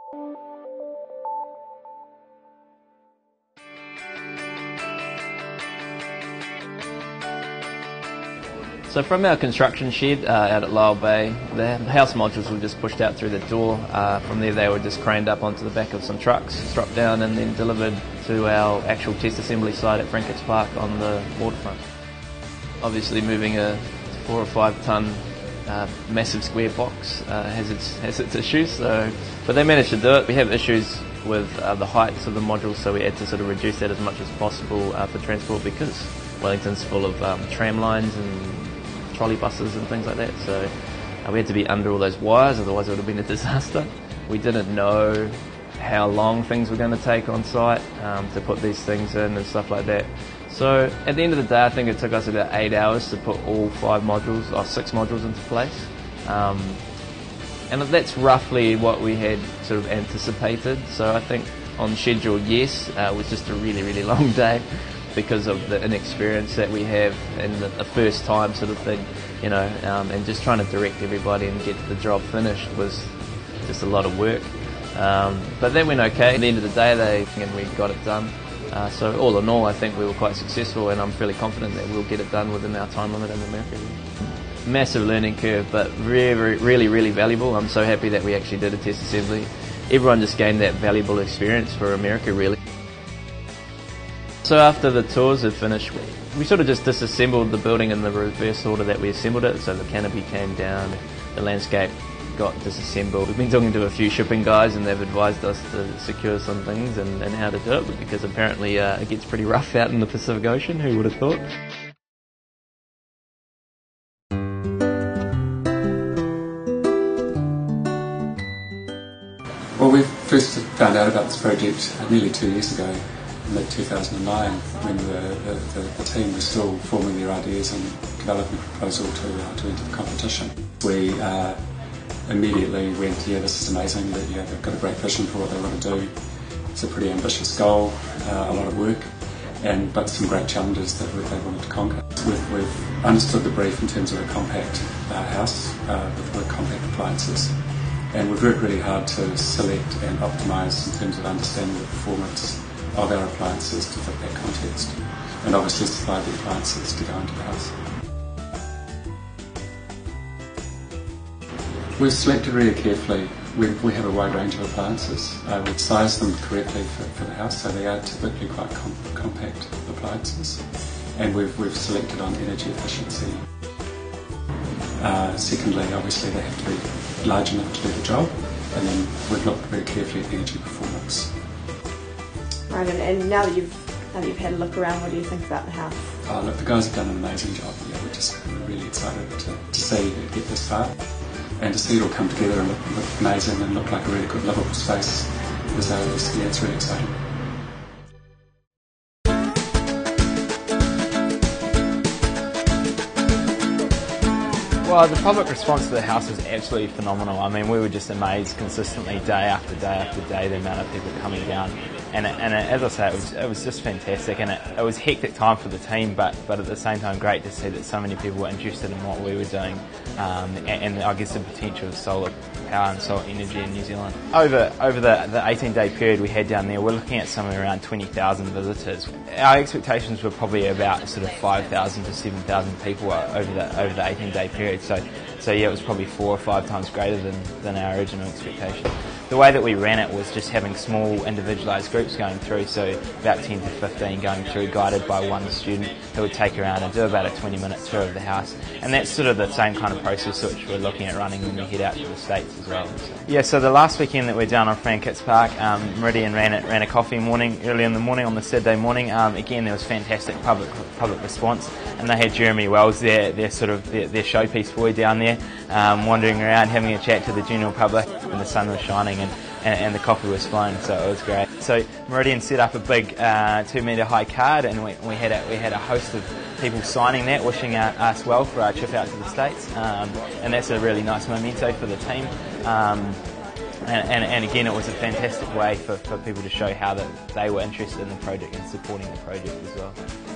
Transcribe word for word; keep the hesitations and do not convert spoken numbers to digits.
So from our construction shed uh, out at Lyle Bay, the house modules were just pushed out through the door. Uh, from there they were just craned up onto the back of some trucks, dropped down and then delivered to our actual test assembly site at Franketts Park on the waterfront. Obviously moving a four or five tonne uh, massive square box uh, has its has its issues, so but they managed to do it. We have issues with uh, the heights of the modules, so we had to sort of reduce that as much as possible uh, for transport because Wellington's full of um, tram lines and trolley buses and things like that, so uh, we had to be under all those wires, otherwise it would have been a disaster. We didn't know how long things were going to take on site um, to put these things in and stuff like that. So at the end of the day I think it took us about eight hours to put all five modules, or six modules into place. Um, and that's roughly what we had sort of anticipated, so I think on schedule, yes, uh, it was just a really, really long day because of the inexperience that we have and the, the first time sort of thing, you know, um, and just trying to direct everybody and get the job finished was just a lot of work. Um, but that went okay. At the end of the day, they and we got it done. Uh, so all in all, I think we were quite successful, and I'm fairly confident that we'll get it done within our time limit in America. Massive learning curve, but really, really, really valuable. I'm so happy that we actually did a test assembly. Everyone just gained that valuable experience for America, really. So after the tours had finished, we sort of just disassembled the building in the reverse order that we assembled it. So the canopy came down, the landscape got disassembled. We've been talking to a few shipping guys and they've advised us to secure some things and, and how to do it, because apparently uh, it gets pretty rough out in the Pacific Ocean, who would have thought? Well, we first found out about this project nearly two years ago, mid two thousand nine, when the, the, the team was still forming their ideas and developing a proposal to, uh, to enter the competition. We uh, immediately went, yeah, this is amazing, that yeah, they've got a great vision for what they want to do. It's a pretty ambitious goal, uh, a lot of work, and but some great challenges that they wanted to conquer. We've, we've understood the brief in terms of a compact uh, house uh, with, with compact appliances, and we've worked really hard to select and optimise in terms of understanding the performance of our appliances to fit that context, and obviously supply the appliances to go into the house. We've selected really carefully. We, we have a wide range of appliances. Uh, we've sized them correctly for, for the house, so they are typically quite com compact appliances, and we've, we've selected on energy efficiency. Uh, secondly, obviously they have to be large enough to do the job, and then we've looked very carefully at energy performance. Right, and, and now that you've now that you've had a look around, what do you think about the house? Oh, look, the guys have done an amazing job. Yeah, we're just really excited to, to see it get this far, and to see it all come together and look, look amazing and look like a really good livable space. Is, uh, is, yeah, it's really exciting. Well, the public response to the house was absolutely phenomenal. I mean, we were just amazed consistently, day after day after day, the amount of people coming down. And, it, and it, as I say, it was, it was just fantastic, and it, it was a hectic time for the team, but, but at the same time great to see that so many people were interested in what we were doing, um, and, and I guess the potential of solar power and solar energy in New Zealand. Over, over the, the eighteen day period we had down there, we're looking at somewhere around twenty thousand visitors. Our expectations were probably about sort of five thousand to seven thousand people over the, over the eighteen day period, so, so yeah, it was probably four or five times greater than, than our original expectation. The way that we ran it was just having small individualised groups going through, so about ten to fifteen going through, guided by one student who would take around and do about a twenty minute tour of the house. And that's sort of the same kind of process which we're looking at running when we head out to the States as well. So, yeah, so the last weekend that we're down on Franketts Park, um, Meridian ran, it, ran a coffee morning early in the morning on the Saturday morning. Um, again, there was fantastic public public response, and they had Jeremy Wells, their, their sort of their, their showpiece boy down there, um, wandering around having a chat to the general public, and the sun was shining and, and, and the coffee was flowing, so it was great. So Meridian set up a big uh, two metre high card, and we, we had a, we had a host of people signing that, wishing our, us well for our trip out to the States, um, and that's a really nice memento for the team. Um, and, and, and again, it was a fantastic way for, for people to show how that they were interested in the project and supporting the project as well.